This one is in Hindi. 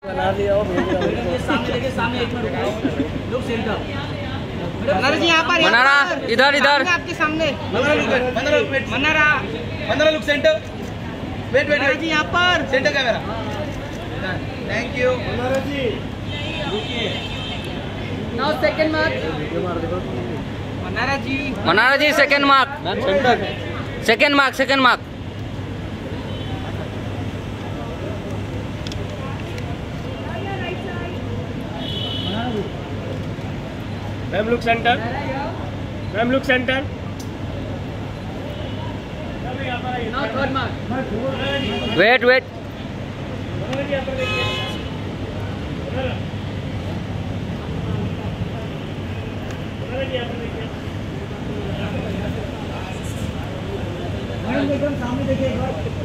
बना लिया सामने सामने एक मिनट लोग सेंटर मनारा जी यहाँ पर मनारा इधर इधर आपके सामने 15 लुक सेंटर वेट जी यहाँ पर centre camera thank you Manara ji now second mark Manara ji second mark ma'am look centre now third mark wait एकदम सामने देखिए